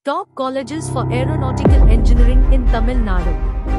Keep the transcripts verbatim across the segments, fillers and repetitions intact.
Top colleges for aeronautical engineering in Tamil Nadu.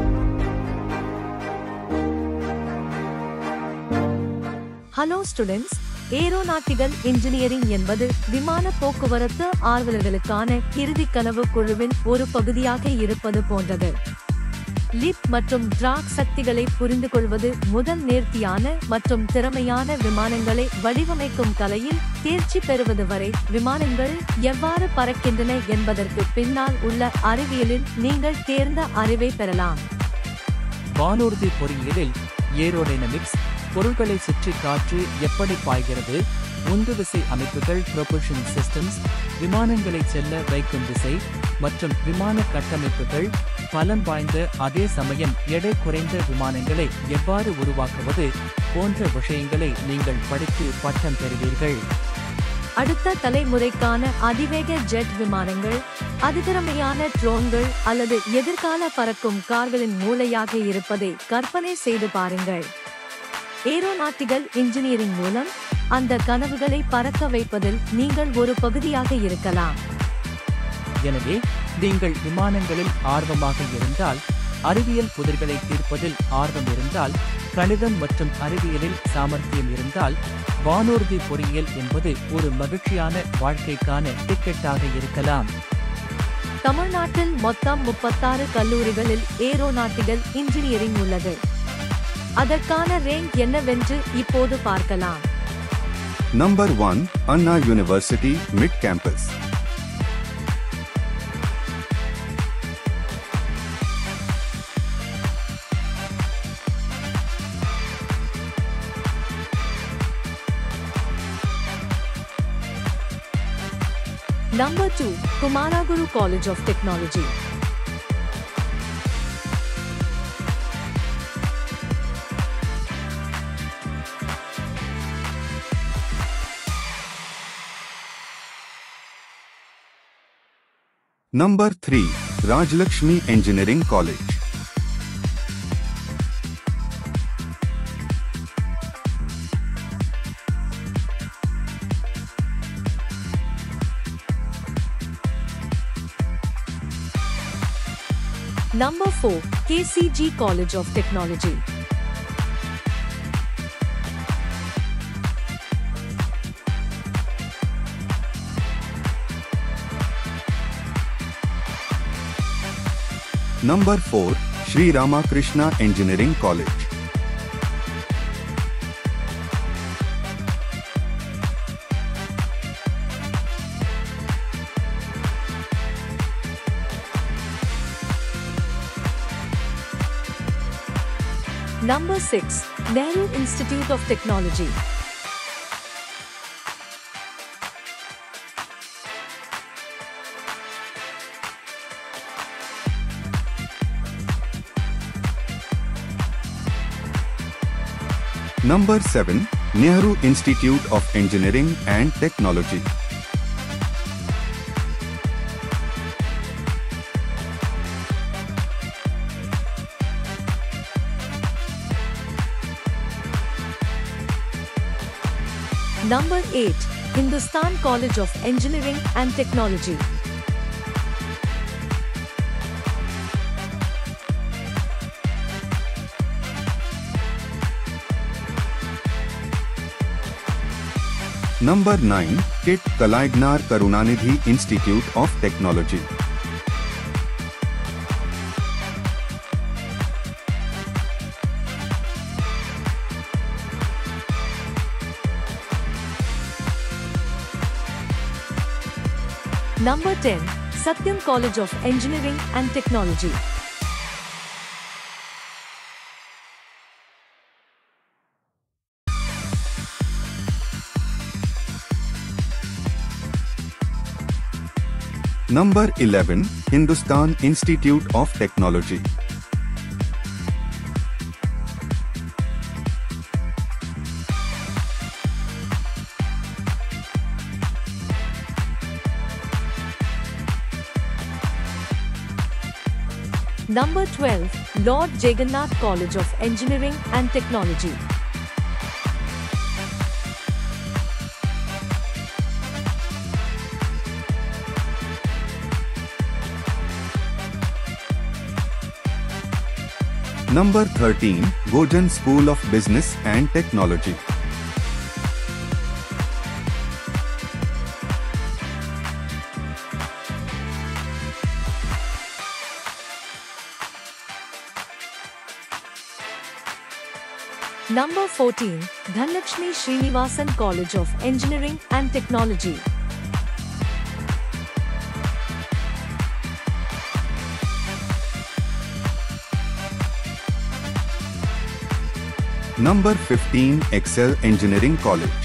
Hello students, aeronautical engineering என்பது விமான போக்குவரத்து ஆர்வலர்களுக்கான இறுதிக் கனவு குழுவின் ஒரு பகுதியாக இருப்பது போன்றது. லிப் மற்றும் டிராக் சக்திகளை புரிந்துகொள்வது முதல் நேர்த்தியான மற்றும் திறமையான விமானங்களை வடிவமைக்கும் கலையில் தேர்ச்சி பெறுவது வரை விமானங்கள் எவ்வாறு பறக்கின்றன என்பதற்கு பின்னால் உள்ள அறிவியலில் நீங்கள் தேர்ந்த அறிவை பெறலாம். வானூர்தி பொறியியலில் ஏரோடைனமிக்ஸ், பொருட்களை சுற்றி காற்று எப்படி பாய்கிறது, உந்துவிசை அமைப்புகள் propulsion systems, விமானங்களை செல்ல வைக்கும் விசை மற்றும் விமான கட்டமைப்புகள், பலம் வாய்ந்த அதே சமயம் எடை குறைந்த விமானங்களை எவ்வாறு உருவாக்குவது போன்ற விஷயங்களை நீங்கள் படித்து பட்டம் பெறுவீர்கள். அடுத்த தலைமுறைக்கான அதிவேக ஜெட் விமானங்கள், அதிதிறமையான ட்ரோன்கள் அல்லது எதிர்கால பறக்கும் கார்களின் மூளையாக இருப்பதை கற்பனை செய்து பாருங்கள். ஏரோநாட்டிக்கல் இன்ஜினியரிங் மூலம் அந்த கனவுகளை பறக்க வைப்பதில் நீங்கள் ஒரு பகுதியாக இருக்கலாம். எனவே நீங்கள் விமானங்களில் ஆர்வமாக இருந்தால், அறிவியல் புதிர்களை தீர்ப்பதில் ஆர்வம் இருந்தால், கணிதம் மற்றும் அறிவியலில் சாமர்த்தியம் இருந்தால், வானூர்தி பொறியியல் என்பது ஒரு மகிழ்ச்சியான வாழ்க்கைக்கான டிக்கெட்டாக இருக்கலாம். தமிழ்நாட்டில் மொத்தம் முப்பத்தாறு கல்லூரிகளில் ஏரோநாட்டிக்கல் இன்ஜினியரிங் உள்ளது. அதற்கான ரேங்க் என்னவென்று இப்போது பார்க்கலாம். Number one, Anna University, Mid Campus. Number two, Kumaraguru College of Technology. Number three, Rajlakshmi Engineering College. Number four, K C G College of Technology. Number four, Sri Ramakrishna Engineering College. Number six, Nadu Institute of Technology. Number seven, Nehru Institute of Engineering and Technology. Number eight, Hindustan College of Engineering and Technology. Number nine, K I T Kalaignar Karunanidhi Institute of Technology. Number ten, Satyam College of Engineering and Technology. Number eleven, Hindustan Institute of Technology. Number twelve, Lord Jagannath College of Engineering and Technology. Number thirteen, Gojan School of Business and Technology. Number fourteen, Dhanlakshmi Srinivasan College of Engineering and Technology. Number fifteen, Excel Engineering College.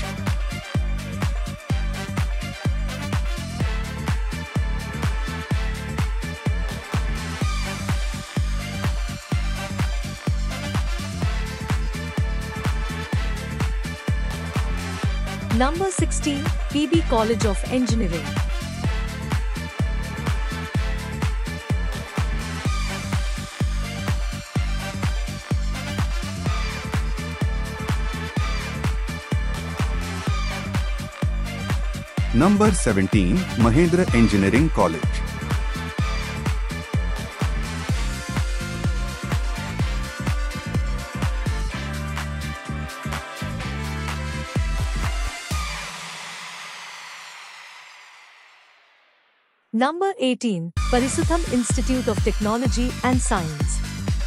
Number sixteen, P B College of Engineering. Number seventeen, Mahindra Engineering College. Number eighteen, Parisutham Institute of Technology and Science.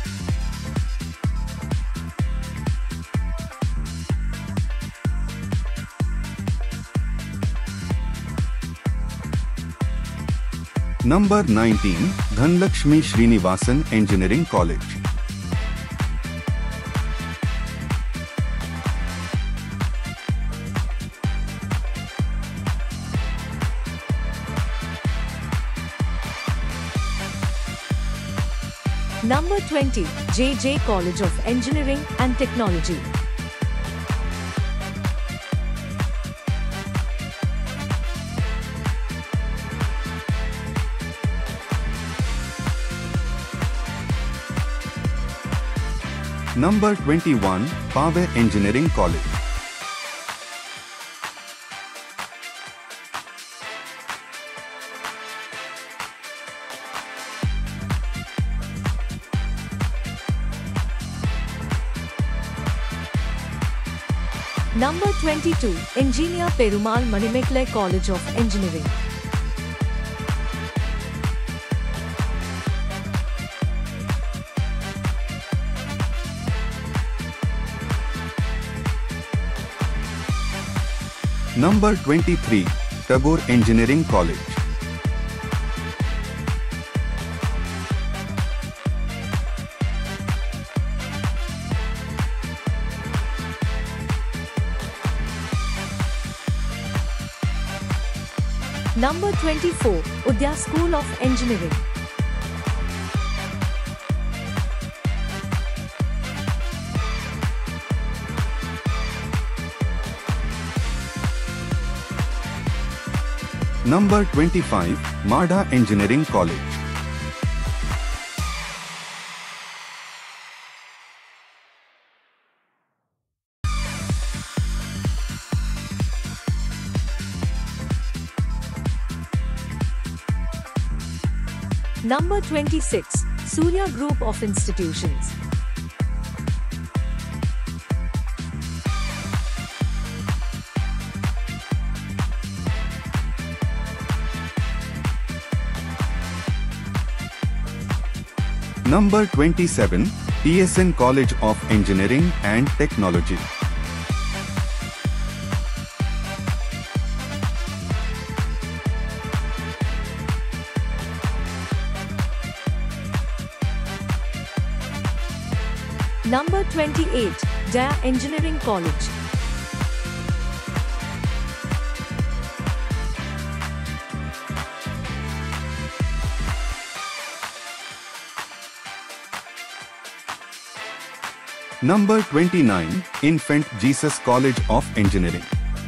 Number nineteen, Dhanlakshmi Srinivasan Engineering College. Number twenty, J J College of Engineering and Technology. Number twenty-one, Pave Engineering College. Number twenty-two, Engineer Perumal Manimekkala College of Engineering. Number twenty-three, Tagore Engineering College. Number twenty-four, Udaya School of Engineering. Number twenty-five, Marda Engineering College. Number twenty-six, Surya Group of Institutions. Number twenty-seven, T S N College of Engineering and Technology. Number twenty-eight, Jaya Engineering College. Number twenty-nine, Infant Jesus College of Engineering.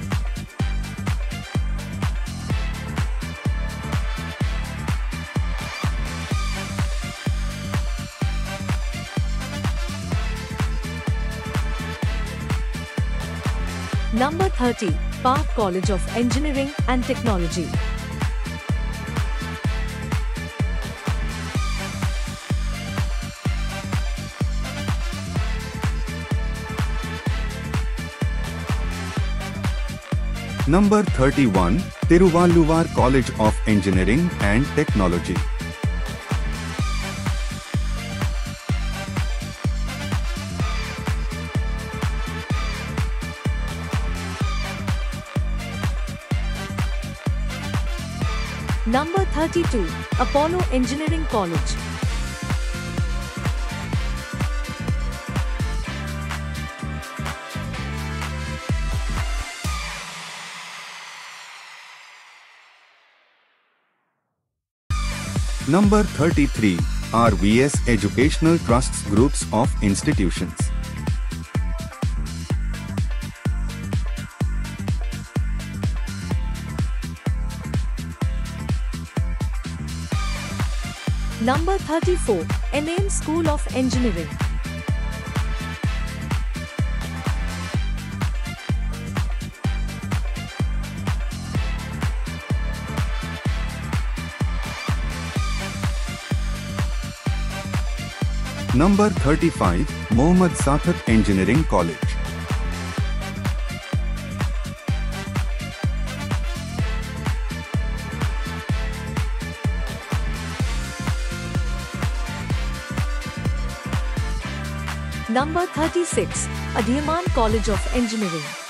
Number thirty, Park College of Engineering and Technology. Number thirty-one, Tiruvalluvar College of Engineering and Technology. Number thirty-two, Apollo Engineering College. Number thirty-three, R V S Educational Trusts Groups of Institutions. Number thirty-four, N A M School of Engineering. Number thirty-five, Mohammad Saqat Engineering College. Number thirty-six, Adiyaman College of Engineering.